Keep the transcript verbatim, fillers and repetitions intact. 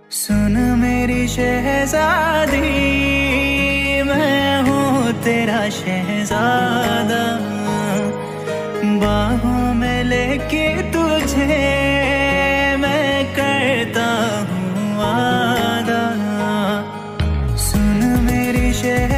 सुन मेरी शहजादी, मैं हूँ तेरा शहजादा। बाहों में लेके तुझे मैं करता हूँ वादा। सुन मेरी शहजादी,